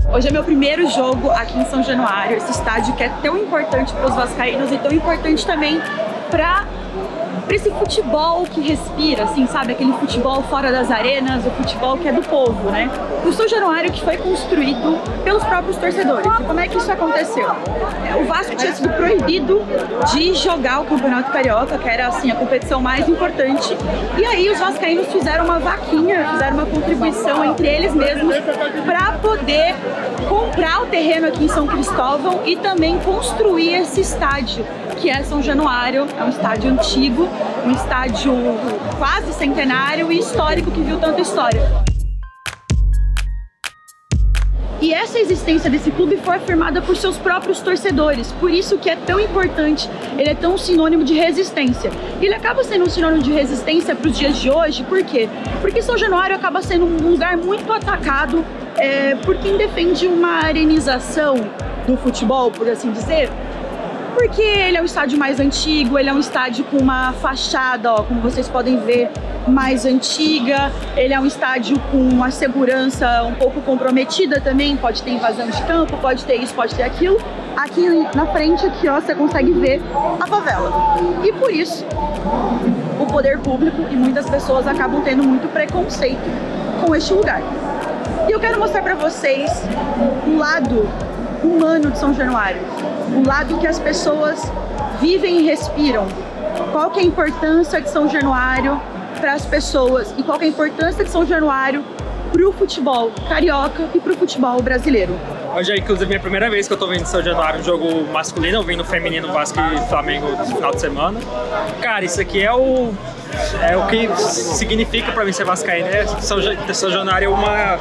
Hoje é meu primeiro jogo aqui em São Januário, esse estádio que é tão importante para os vascaínos e tão importante também para esse futebol que respira, assim, sabe? Aquele futebol fora das arenas, o futebol que é do povo, né? O São Januário que foi construído pelos próprios torcedores. E como é que isso aconteceu? O Vasco tinha sido proibido de jogar o Campeonato Carioca, que era, assim, a competição mais importante. E aí os vascaínos fizeram uma vaquinha, fizeram uma contribuição entre eles mesmos para poder comprar o terreno aqui em São Cristóvão e também construir esse estádio, que é São Januário. É um estádio antigo, um estádio quase centenário e histórico, que viu tanta história. E essa existência desse clube foi afirmada por seus próprios torcedores, por isso que é tão importante, ele é tão sinônimo de resistência. Ele acaba sendo um sinônimo de resistência para os dias de hoje, por quê? Porque São Januário acaba sendo um lugar muito atacado por quem defende uma arenização do futebol, por assim dizer. Porque ele é um estádio mais antigo, ele é um estádio com uma fachada, ó, como vocês podem ver, mais antiga. Ele é um estádio com uma segurança um pouco comprometida também, pode ter invasão de campo, pode ter isso, pode ter aquilo. Aqui na frente, aqui, ó, você consegue ver a favela. E por isso, o poder público e muitas pessoas acabam tendo muito preconceito com este lugar. E eu quero mostrar para vocês o lado humano de São Januário, o lado que as pessoas vivem e respiram. Qual que é a importância de São Januário para as pessoas e qual que é a importância de São Januário para o futebol carioca e para o futebol brasileiro. Hoje é inclusive minha primeira vez que eu tô vendo em São Januário um jogo masculino, eu vim no feminino Vasco e Flamengo no final de semana. Cara, isso aqui é o que significa pra mim ser vascaíno. São Januário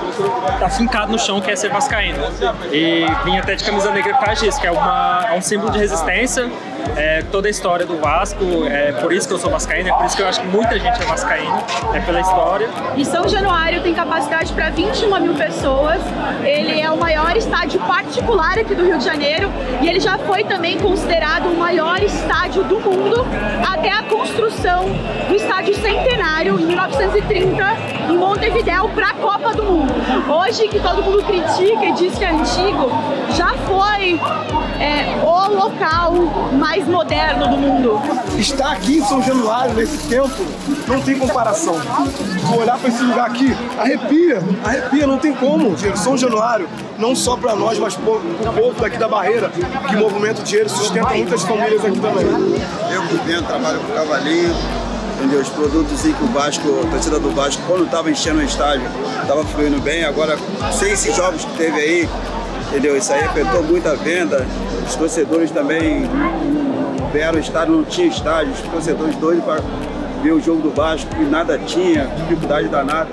tá fincado no chão, que é ser vascaíno. E vim até de camisa negra por causa disso, que é um símbolo de resistência. Toda a história do Vasco, é por isso que eu sou vascaíno, é por isso que eu acho que muita gente é vascaíno, é pela história. E São Januário tem capacidade para 21 mil pessoas, ele é o maior estádio particular aqui do Rio de Janeiro e ele já foi também considerado o maior estádio do mundo até a construção do estádio Centenário em 1930 em Montevidéu para a Copa do Mundo. Hoje que todo mundo critica e diz que é antigo, já foi o local mais moderno do mundo. Estar aqui em São Januário nesse tempo não tem comparação. Se olhar para esse lugar aqui, arrepia, não tem como. São Januário, não só para nós, mas para o povo daqui da Barreira, que movimenta o dinheiro e sustenta muitas famílias aqui também. Eu por dentro trabalho com o Cavalinho, entendeu? Os produtos que o Vasco, a torcida do Vasco, quando estava enchendo o estádio, estava fluindo bem. Agora, sem esses jogos que teve aí, entendeu? Isso aí afetou muito a venda. Os torcedores também vieram ao estádio, não tinha estádio. Os torcedores doidos para ver o jogo do Vasco e nada tinha, dificuldade danada.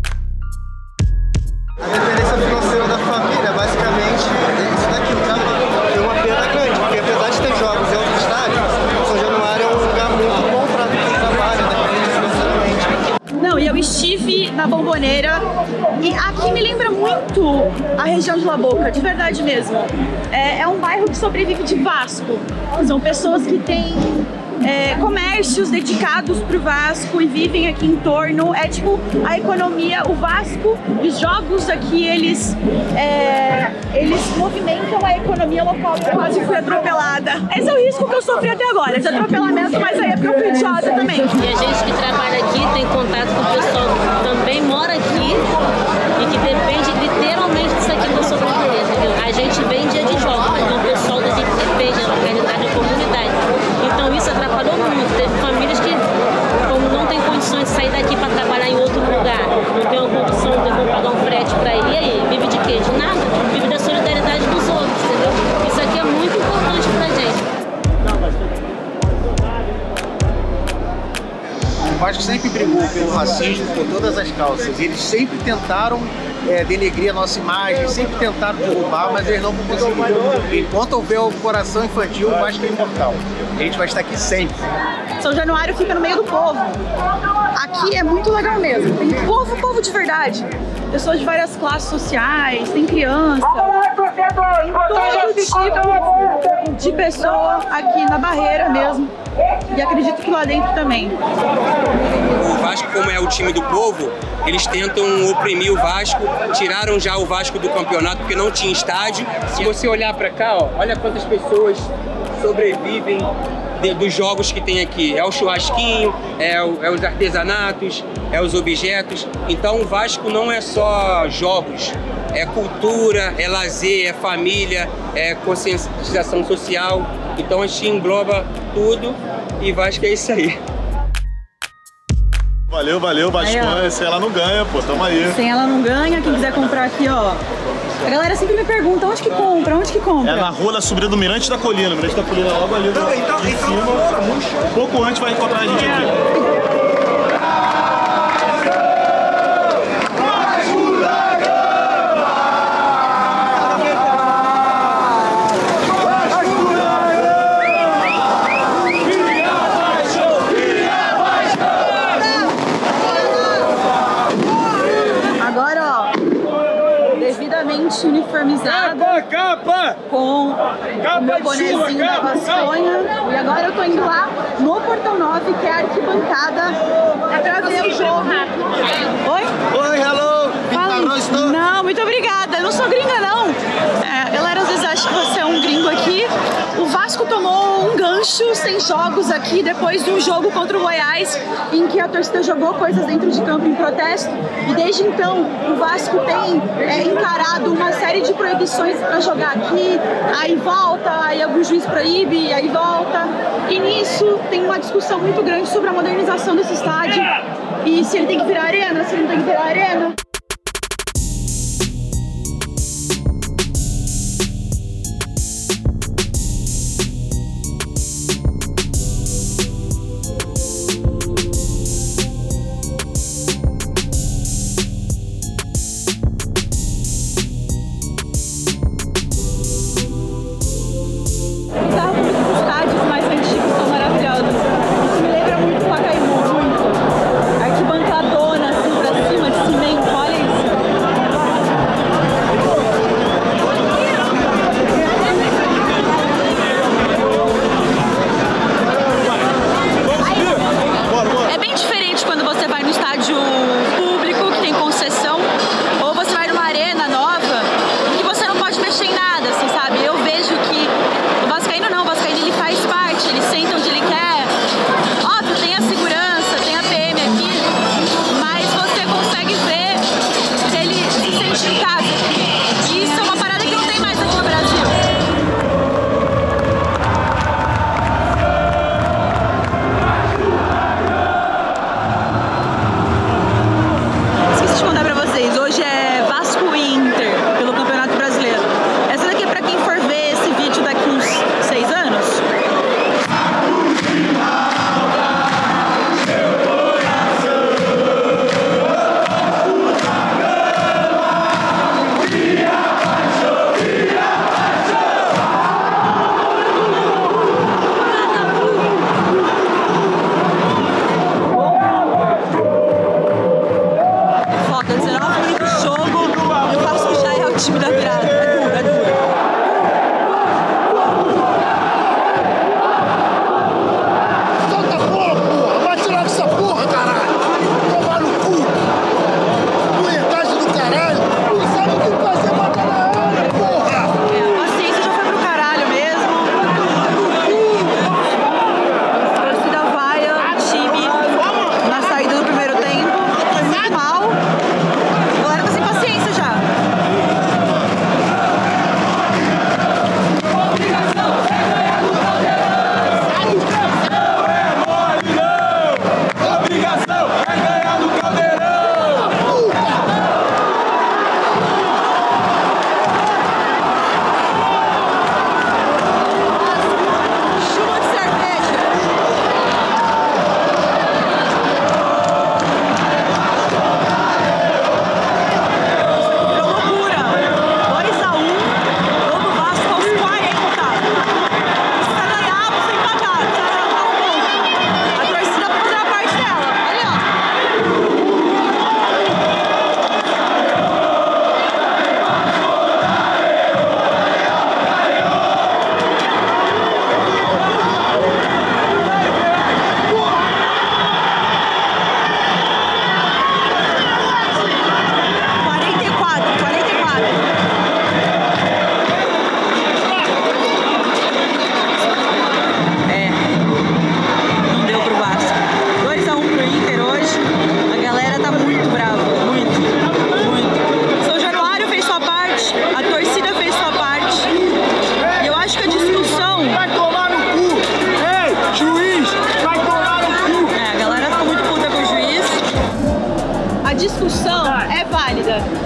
A dependência financeira da família, basicamente, isso daqui, no caso, foi uma perda grande, porque apesar de ter jogos em outros estádios, São Januário é um lugar muito bom para quem trabalha, dependente financeiramente. Não, e eu estive na Bombonera e aqui me lembra muito a região de La Boca, de verdade mesmo. É um bairro que sobrevive de Vasco. São pessoas que têm comércios dedicados para o Vasco e vivem aqui em torno. É tipo a economia, o Vasco, os jogos aqui, eles movimentam a economia local. Eu quase fui atropelada. Esse é o risco que eu sofri até agora, de atropelamento, mas aí é porque eu fui idiota também. E a gente que trabalha aqui tem contato com o pessoal que também mora aqui e que depende literalmente disso aqui para sobreviver, entendeu? A gente vem dia de jogos, mas o pessoal daqui depende da localidade, da comunidade. Então isso atrapalhou muito. Teve famílias que, como não tem condições de sair daqui para trabalhar em outro lugar, não tem a condição de pagar um frete para ir, e aí? Vive de quê? De nada. Vive da solidariedade dos outros, entendeu? Isso aqui é muito importante pra gente. O Vasco sempre brigou pelo racismo, por todas as causas. Eles sempre tentaram denegrir a nossa imagem, sempre tentaram derrubar, mas eles não conseguiram. Enquanto houver o coração infantil, o Vasco é imortal. A gente vai estar aqui sempre. São Januário fica no meio do povo. Aqui é muito legal mesmo. Tem povo de verdade. Pessoas de várias classes sociais, tem criança, todo tipo de pessoa aqui na barreira mesmo. E acredito que lá dentro também. O Vasco, como é o time do povo, eles tentam oprimir o Vasco, tiraram já o Vasco do campeonato porque não tinha estádio. Se você olhar para cá, ó, olha quantas pessoas sobrevivem dos jogos que tem aqui. É o churrasquinho, é os artesanatos, é os objetos. Então o Vasco não é só jogos, é cultura, é lazer, é família, é conscientização social. Então a gente engloba tudo e Vasco é isso aí. Valeu, Vasco. Sem ela não ganha, pô, tamo aí. Sem ela não ganha, quem quiser comprar aqui, ó. A galera sempre me pergunta, onde que compra? É na rua da subida do Mirante da Colina. Mirante da Colina logo ali em cima. Pouco antes vai encontrar a gente aqui. Uniformizada com o meu bonezinho da Vasconha. E agora eu tô indo lá no Portão 9, que é a arquibancada, pra ver o jogo. Oi? Oi, hello! Fala. Não, muito obrigada. Eu não sou gringa, não. A galera às vezes acha que você é um gringo aqui. O Vasco tomou um gancho sem jogos aqui depois de um jogo contra o Goiás, em que a torcida jogou coisas dentro de campo em protesto. E desde então, o Vasco tem encarado uma série de proibições para jogar aqui. Aí volta, aí algum juiz proíbe, aí volta. E nisso tem uma discussão muito grande sobre a modernização desse estádio. E se ele tem que virar arena, se ele não tem que virar arena. Arquibancadona assim pra cima, de cimento,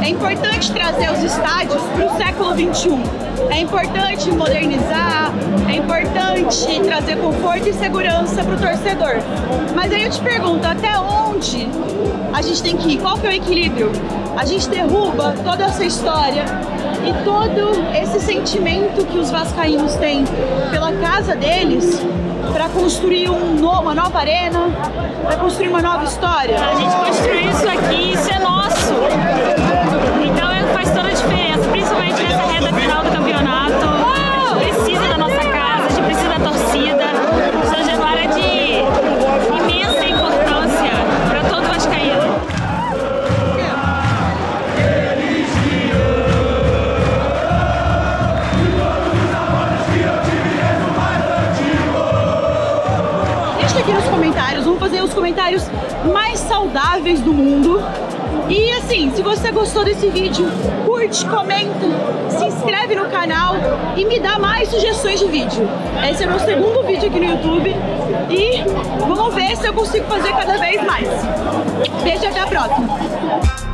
É importante trazer os estádios para o século XXI. É importante modernizar, é importante trazer conforto e segurança para o torcedor. Mas aí eu te pergunto, até onde a gente tem que ir? Qual que é o equilíbrio? A gente derruba toda essa história e todo esse sentimento que os vascaínos têm pela casa deles para construir uma nova arena, para construir uma nova história. A gente construiu isso aqui, isso é nosso. Então faz toda a diferença, principalmente nessa reta final do campeonato. A gente precisa da nossa casa, a gente precisa da torcida. São Januário é de imensa importância para todo vascaíno. Aqui nos comentários, vamos fazer os comentários mais saudáveis do mundo. E assim, se você gostou desse vídeo, curte, comenta, se inscreve no canal e me dá mais sugestões de vídeo. Esse é o meu segundo vídeo aqui no YouTube e vamos ver se eu consigo fazer cada vez mais. Beijo e até a próxima!